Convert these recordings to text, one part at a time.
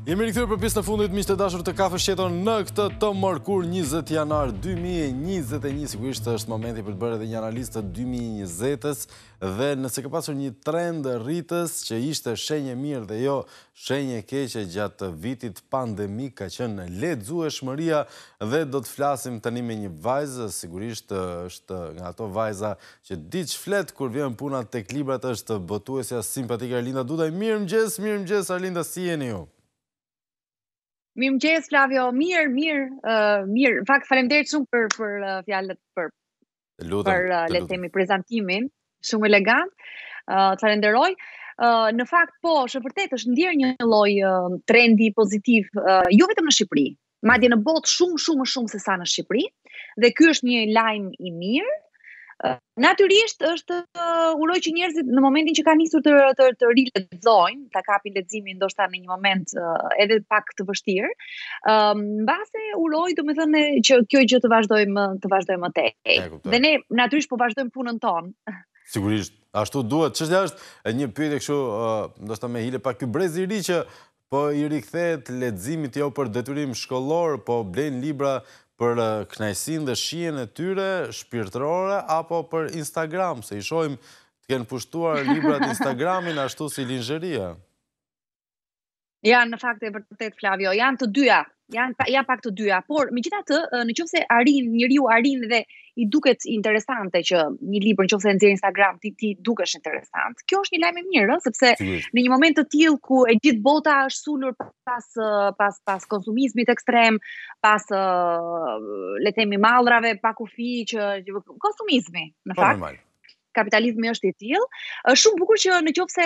Jemi rikthyer për pjesën e fundit miq të dashur të Kafe Sheton në këtë të mërkur 20 janar 2021. Sigurisht është momenti për të bërë edhe një analizë të 2020-s dhe nëse ka pasur një trend rritës që ishte shenjë mirë dhe jo shenjë keqe gjatë vitit pandemik, ka qenë lexueshmëria dhe do të flasim tani me një vajzë, sigurisht është nga ato vajza që diç flet kur vjen puna tek librat, është botuesja simpatike Arlinda Dudaj. Mirëmëngjes Arlinda, si jeni ju? Mirëmëngjes Flavio, mirë. Në fakt faleminderit shumë për fjalët për le të themi prezantimin, shumë elegant. Të falenderoj. Në fakt po, është vërtet është ndjer një lloj trendi pozitiv, jo vetëm në Shqipëri, madje në botë shumë se sa në Shqipëri, dhe ky është një lajm i mirë. Natyrisht është uroj që njerëzit në momentin që kanë nisur të rilexojnë, ta kapin leximin ndoshta në një moment edhe pak të vështirë. Mbase uroj domethënë që kjo gjë të vazhdojmë më tej. Dhe ne natyrisht po vazhdojmë punën tonë. Sigurisht, ashtu duhet. Çështja është një pyetje kështu, ndoshta me hile pak, ky brez i ri që po i rikthehet leximit jo për detyrim shkollor, po blejnë libra për kënaqësinë dhe shijen e tyre shpirtërore apo për Instagram, se i shohim të kenë pushtuar librat Instagramin ashtu si linxheria. Janë në fakt e vërtet Flavio, janë të dyja, janë pak të dyja, por megjithatë, nëse njeriu arrin dhe i duket interesante që një libër nëse e nxjerr Instagram ti dukesh interesant. Kjo është një lajm i mirë, sepse në një moment të tillë ku e gjithë bota është sulur pas konsumizmit ekstrem, pas le të themi mallrave pa kufi që konsumizmi, në fakt. Kapitalizmi është i tillë, është shumë bukur që nëse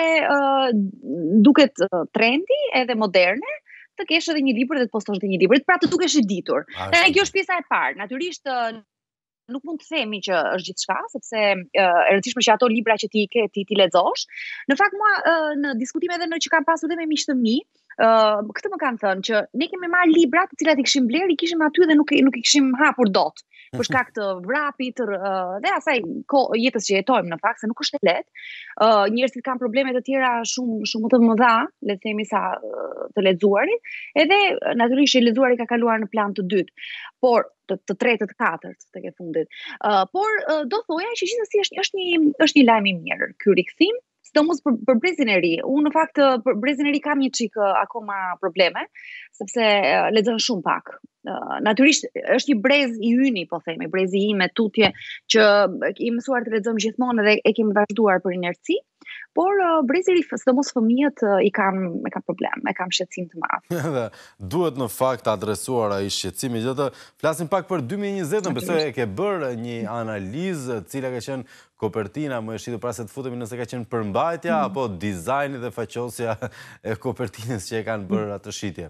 duket trendi edhe moderne, të kesh edhe një libër dhe të postosh edhe një libër, pra të dukesh i ditur. Kjo është pjesa e parë. Natyrisht nuk mund të themi që është gjithçka, sepse e rëndësishme që ato libra që ti lexosh. Në fakt mua në diskutime edhe që kam pasur dhe me miq të mi, këtë më kanë thënë që ne kemi marrë libra të cilat i kishim bler, i kishim aty dhe nuk i kishim hapur dot. Për shkak të vrapit dhe asaj jetës që jetojmë në fakt, se nuk është e lehtë. Njerëzit kanë probleme të tjera shumë të mëdha, le të themi sa të lexuarit, edhe natyrisht i lexuari ka kaluar në plan të dytë, por të tretë, të katërt tek e fundit. Por do thoja që gjithsesi është një lajm i mirë ky rikthim, sidomos për brezin e ri. Unë në fakt për brezin e ri kam një çik akoma probleme, sepse lexon shumë pak. Natyrisht është një brez i hyni, po themi, brezi im me tutje që i mësuar të lexojmë gjithmonë dhe e kemi vazhduar për inerci, por brezi i ri, sidomos fëmijët, e kam problem, e kam shqetësim të madh. Duhet në fakt adresuar ai shqetësimi. Do të flasim pak për 2020-ën, besoj e ke bërë një analizë, cila ka qenë kopertina, më e shitur pra se të futemi nëse ka qenë përmbajtja apo dizajni dhe faqosja e kopertinës që e kanë bërë atë shitje.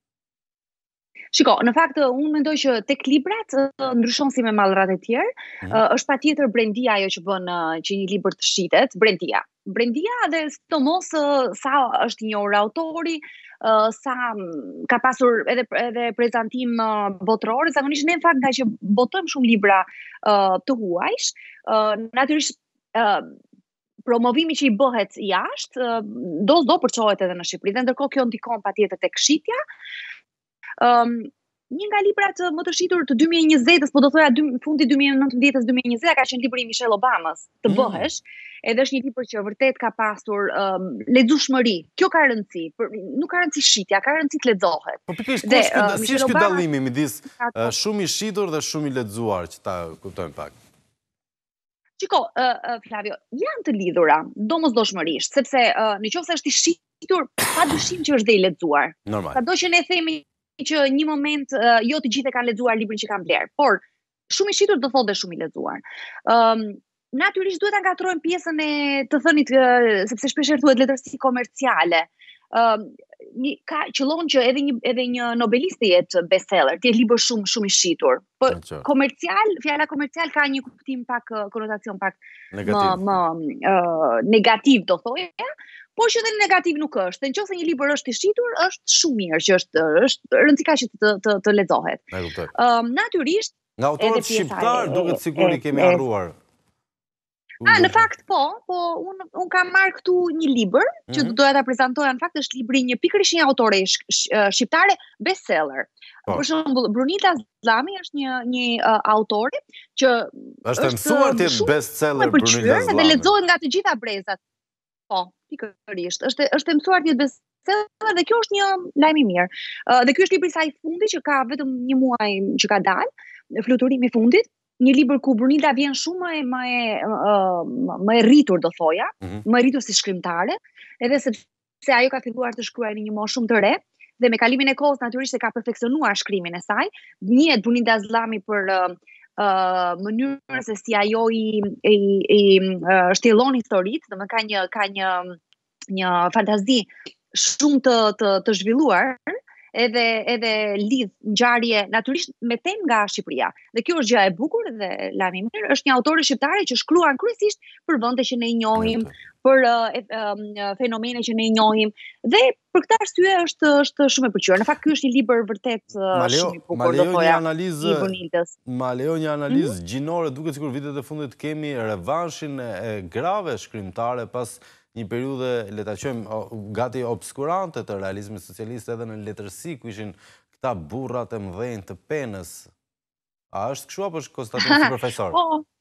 Shiko, në fakt unë mendoj që tek librat ndryshon si me mallrat e tjerë, është patjetër brendia ajo që bën që një libër të shitet, brendia dhe sidomos sa është i njohur autori, sa ka pasur edhe prezantim botëror. Zakonisht ne në fakt nga që botojmë shumë libra të huajsh, natyrisht promovimi që i bëhet jashtë do përçohet edhe në Shqipëri, dhe ndërkohë kjo ndikon patjetër tek shitja. Një nga librat më të shitur të 2020-s, po do thoja fundi 2019-s, 2020 ka qenë libri i Michelle Obamas, Të bëhesh, edhe është një libër që vërtet ka pasur lexueshmëri. Kjo ka rëndësi, nuk ka rëndësi shitja, ka rëndësi të lexohet. Po pikërisht si është ky dallimi midis shumë i shitur dhe shumë i lexuar, që ta kuptojmë pak? Shiko, Flavio, janë të lidhura, domosdoshmërisht, sepse nëse është i shitur, padyshim që është dhe i lexuar. Sado që ne themi që një moment jo të gjithë e kanë lexuar librin që kanë bler, por shumë i shitur do thotë dhe shumë i lexuar. Natyrisht duhet ta ngatrojmë pjesën e të thënit, sepse shpesh thuhet letërsi komerciale. Qëllon që edhe një nobelist të jetë bestseller, të jetë libër shumë i shitur. Po fjala komercial ka një kuptim pak, konotacion pak më negativ do thoja, por që edhe negativ nuk është. Nëse një libër është i shitur, është shumë mirë që është rëndësishme që të lexohet. Natyrisht, nga autorët shqiptar duket sikur i kemi harruar. Në fakt po unë kam marrë këtu një libër që doja ta prezantoja, në fakt është libri pikërisht një autore shqiptare bestseller. Për shembull, Brunilda Zllami është një autore që është mësuar të jetë bestseller Brunilda Zllami. Dhe lexohet nga të gjitha brezat. Po, pikërisht. Është mësuar të jetë bestseller dhe kjo është një lajm i mirë. Dhe ky është libri i saj i fundit që ka vetëm një muaj që ka dalë, Fluturimi i fundit. Një libër ku Brunilda vjen shumë më e rritur, do thoja, më e rritur si shkrimtare, edhe sepse ajo ka filluar të shkruajë në një moshë shumë të re, dhe me kalimin e kohës natyrisht se ka perfeksionuar shkrimin e saj. Njihet Brunilda Zllami për mënyrën se si ajo i shtjellon historitë, domethënë ka një fantazi shumë të zhvilluar, edhe lidh ngjarje natyrisht me temë nga Shqipëria. Dhe kjo është gjë e bukur dhe lajmi i mirë, është një autore shqiptare që shkruan kryesisht për vende që ne i njohim, për fenomene që ne i njohim, dhe për këtë arsye është shumë e pëlqyer. Në fakt ky është një libër vërtet shumë i bukur, do thoya, i Brunildës. Ma lejo një analizë gjinore, duket sikur vitet e fundit kemi revanshin e grave shkrimtare pas një periudhe, le ta quajmë, gati obskurante të realizmit socialist edhe në letërsi, ku ishin këta burrat e mëdhenj të penës. A është kështu apo është konstatim si profesor?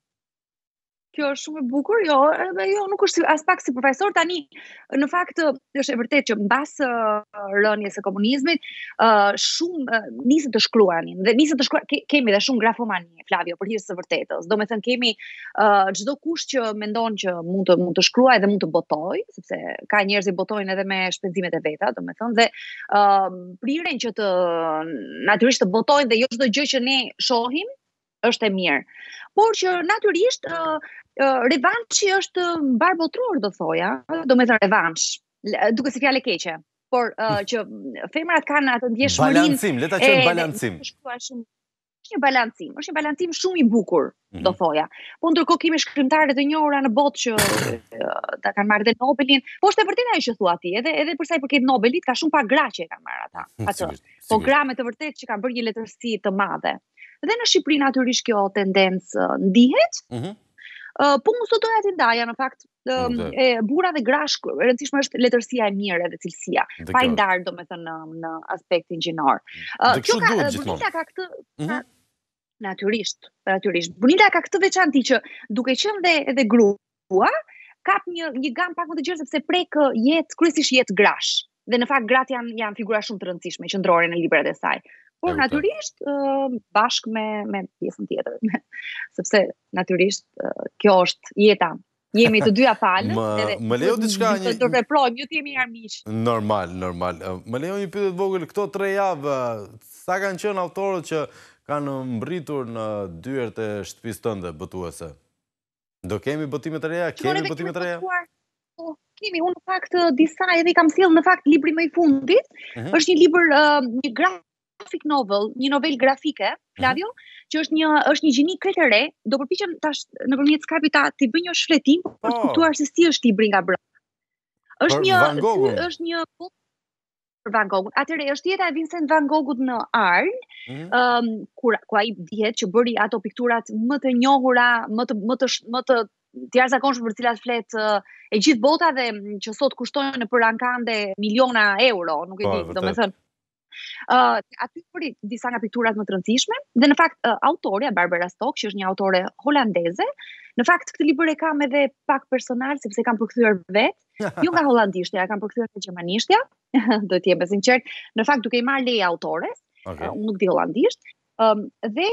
Kjo është shumë e bukur, jo, nuk është as pak si profesor, tani në fakt është e vërtetë që mbas rënies së komunizmit, shumë nisën të shkruanin, dhe kemi dhe shumë grafomani, Flavio, për hir të vërtetës. Domethënë kemi çdo kush që mendon që mund të shkruajë dhe mund të botojë, sepse ka njerëz që botojnë edhe me shpenzimet e veta, domethënë, dhe priren që të natyrisht të botojnë dhe jo çdo gjë që ne shohim është e mirë. Por që natyrisht revanshi është mbar botror, do thoja, domethënë revansh, duke si fjalë keqe, por që femrat kanë atë ndjeshmërinë. Balancim, le ta quajmë balancim. Është një balancim shumë i bukur, do thoja. Po ndërkohë kemi shkrimtarë të njohura në botë që ta kanë marrë dhe Nobelin. Po është e vërtetë ajo që thua ti, edhe për sa i përket Nobelit, ka shumë pak gra që e kanë marrë ata. Atë. Po gra me të vërtetë që kanë bërë një letërsi të madhe. Dhe në Shqipëri natyrisht kjo tendencë ndihet. Po unë sot doja të ndaja në fakt burra dhe gra, e rëndësishme është letërsia e mirë edhe cilësia, pa i ndarë domethënë në aspektin gjinor. Kjo Brunilda ka këtë natyrisht. Brunilda ka këtë veçanti që duke qenë edhe grua, kap një gamë pak më të gjerë sepse prek kryesisht jetë grash. Dhe në fakt gratë janë figura shumë të rëndësishme, qendrore në librat e saj. Por natyrisht bashkë me pjesën tjetër, sepse natyrisht kjo është jeta. Jemi të dyja palë. Më lejo diçka një të veprojmë, ju të jemi armiq. Normal. Më lejo një pyetje të vogël, këto 3 javë, sa kanë qenë autorët që kanë mbritur në dyert e shtëpisë tënde botuese? Do kemi botime të reja? Kemi botime të reja? Kemi, unë në fakt disa edhe i kam sjellë në fakt libri më i fundit. Është një libër, një graphic novel, një novel grafike, Flavio, që është një gjini krejt e re. Do përpiqem tash nëpërmjet Skype-it të bëj një shfletim për të kuptuar se si është libri nga brenda. Është një Van Gogh. Atëherë është jeta e Vincent Van Goghut në Arles, ku ai dihet që bëri ato pikturat më të njohura, më të jashtëzakonshme për cilat flet e gjithë bota dhe që sot kushtojnë nëpër ankande miliona euro, nuk e di, domethënë. Aty bëri disa nga pikturat më të rëndësishme dhe në fakt autorja Barbara Stock, që është një autore holandeze, në fakt këtë libër e kam edhe pak personal sepse kam përkthyer vetë, jo nga holandishtja, kam përkthyer nga gjermanishtja, do të jem e sinqert, në fakt duke i marrë leje autores, unë nuk di holandisht, dhe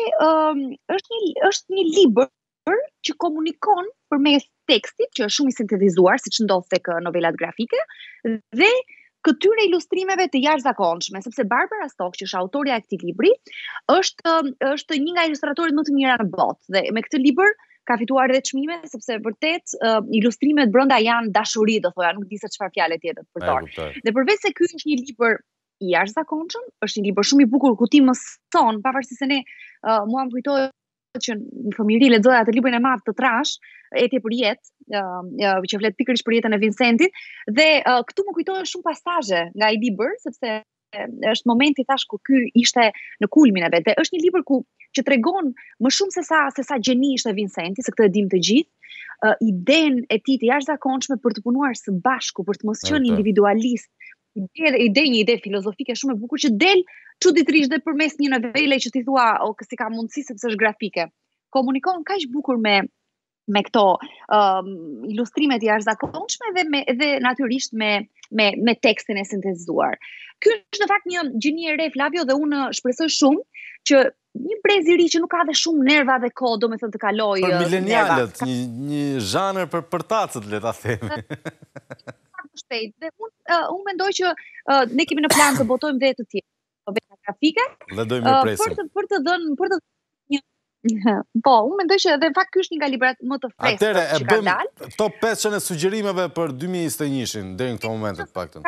është një libër që komunikon përmes tekstit, që është shumë i sintetizuar, siç ndodh tek novelat grafike, dhe këtyre ilustrimeve të jashtëzakonshme, sepse Barbara Stock, që është autorja e këtij libri, është një nga ilustratorët më të mira në botë dhe me këtë libër ka fituar edhe çmime sepse vërtet ilustrimet brenda janë dashuri, do thoya, nuk di se çfarë fjale tjetër të përdor. Dhe përveç se ky është një libër i jashtëzakonshëm, është një libër shumë i bukur ku ti mëson, pavarësisht se ne mua më kujtohet që në fëmijëri lexoja atë librin e madh të Trash, Etje për jetë, që flet pikërisht për jetën e Vincentit, dhe këtu më kujtohen shumë pasazhe nga ai libër, sepse është momenti thash ku ky ishte në kulmin e vet. Është një libër ku që tregon më shumë se sa gjeni ishte Vincenti, se këtë e dim të gjithë, idenë e tij të jashtëzakonshme për të punuar së bashku, për të mos qenë individualist. Një ide filozofike shumë e bukur që del çuditërisht dhe përmes një novele që ti thua, o si ka mundësi sepse është grafike. Komunikon kaq bukur me këto ilustrimet e jashtëzakonshme dhe natyrisht me tekstin e sintezuar. Ky është në fakt një gjini e re, Flavio, dhe unë shpresoj shumë që një brez i ri që nuk ka dhe shumë nerva dhe kohë, domethënë të kaloj për milenialët, një zhanër për përtacët, le ta themi. Shpejt. Dhe unë mendoj që ne kemi në plan të botojmë dhe të tjerë novela grafike. Dhe dojmë një presim. Për të dhënë po, unë mendoj që edhe në fakt ky është një nga librat më të freskët që kanë dalë. Atëre, e bëjmë top 5 e sugjerimeve për 2021-shin, deri në këto momente të paktën.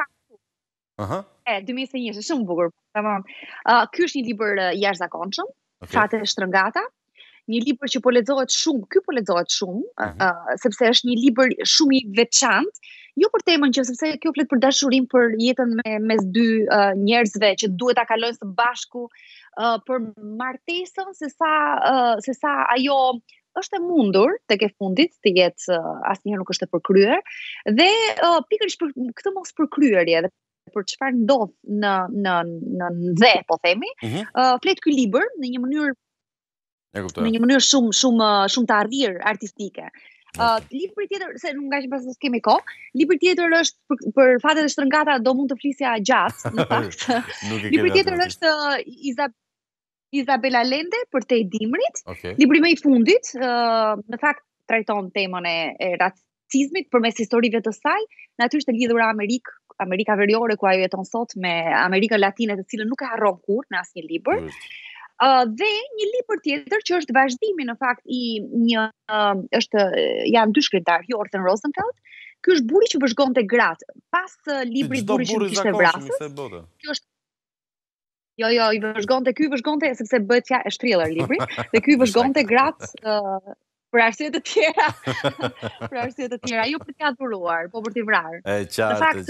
2021, shumë bukur. Tamam. Ky është një libër jashtëzakonshëm, Fate e shtrëngata. Një libër që po lexohet shumë, ky po lexohet shumë, sepse është një libër shumë i veçantë, jo për temën që sepse kjo flet për dashurinë, për jetën mes dy njerëzve që duhet ta kalojnë së bashku, për martesën, se sa ajo është e mundur tek e fundit të jetë asnjëherë nuk është e përkryer, dhe pikërisht për këtë mos përkryerje dhe për çfarë ndodh në dhe, po themi, flet ky libër në një mënyrë shumë të arrirë artistike. Libri tjetër, se nuk nga që pas nësë kemi kohë, libri tjetër është për Fatet e shtrëngata, do mund të flisja gjatë, në fakt. Libri tjetër është Izabela Lende për Te i Dimrit. Libri më i fundit, në fakt trajton temën e racizmit përmes historive të saj, natyrisht e lidhur Amerika Veriore, ku ajo jeton sot, me Amerikën Latine, të cilën nuk e harron kurrë në asnjë libër. Dhe një libër tjetër që është vazhdimi në fakt janë dy shkrimtar, Jordan Rosenfeld. Ky është Buri që vëzhgonte gratë. Pas librit Buri që nuk ishte vrasës. Kjo është Jo, i vëzhgonte sepse bëhet fjalë është thriller libri, dhe ky vëzhgonte gratë për arsye të tjera. Për arsye të tjera, jo për t'i adhuruar, po për t'i vrarë. Në fakt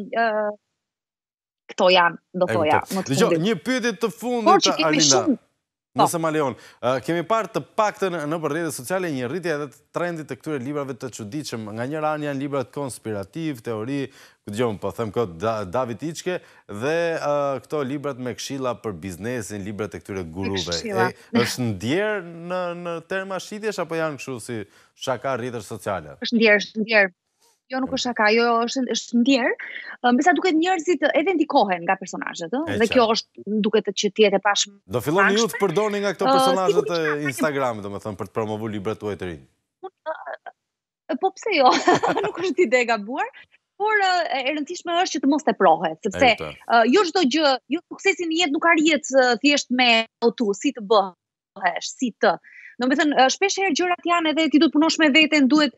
këto janë, do thoja, më të fundit. Një pyetje të fundit, Arlinda, nëse ma lejon. Kemi parë të paktën në rrjetet sociale një rritje edhe të trendit të këtyre librave të çuditshëm. Nga njëra anë janë libra konspirativ, teori, ku dëgjojmë, po them David Icke, dhe këto librat me këshilla për biznesin, librat e këtyre guruve. Është ndjerë në terma shitjesh apo janë kështu si shaka rrjetesh sociale? Është ndjerë. Jo, nuk është shaka, jo, është ndjerë. Mbesa duket njerëzit edhe ndikohen nga personazhet, dhe kjo është duket që të jetë e pashme. Do filloni ju të përdorni nga këto personazhet e Instagramit, domethënë, për të promovuar librat tuaj të rinj. Po pse jo? Nuk është ide e gabuar, por e rëndësishme është që të mos teprohet, sepse jo çdo gjë, jo suksesi në jetë nuk arrihet thjesht me autu, si të bëhesh, si të. Domethënë, shpesh herë gjërat janë edhe ti duhet punosh me veten, duhet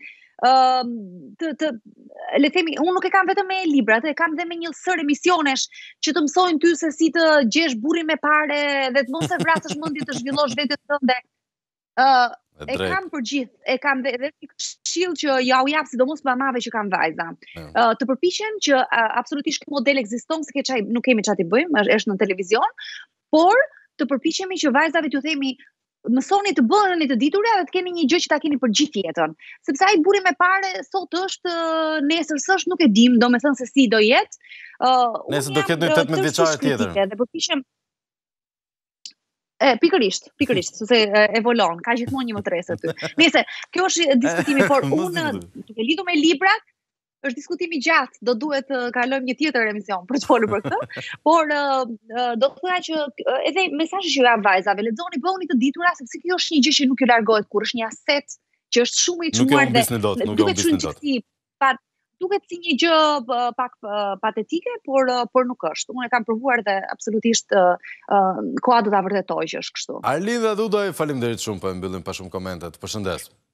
le themi, unë nuk e kam vetëm me librat, e kam dhe me një sër emisionesh që të mësojnë ty se si të gjesh burrin me pare dhe të mos e vrasësh mendjen të zhvillosh veten tënde. E kam për gjithë, e kam dhe një këshill që ja u jap sidomos mamave që kanë vajza. Të përpiqen që absolutisht ky model ekziston, se nuk kemi çfarë të bëjmë, është në televizion, por të përpiqemi që vajzave t'ju themi mësoni të bëni të ditura dhe të keni një gjë që ta keni për gjithë jetën. Sepse ai burri me pare sot është, nesër s'është, nuk e dim, domethënë se si do jetë. Nesër do ketë një 18 vjeçare tjetër. Dhe përpiqem pikërisht, sepse evolon, ka gjithmonë një mëtresë aty. Nëse kjo është diskutimi, por unë duke lidhur me librat, është diskutimi gjatë, do duhet të kalojmë një tjetër emision për të folur për këtë, por do të thoya që edhe mesazhi që jap vajzave, lexoni, bëuni të ditura, sepse kjo është një gjë që nuk ju largohet kurrë, është një aset që është shumë i çmuar dhe duket shumë duket si një gjë pak patetike, por nuk është. Unë e kam provuar dhe absolutisht koha do ta vërtetoj që është kështu. Arlinda Dudaj, faleminderit shumë, po e mbyllim pa shumë komente. Të përshëndes.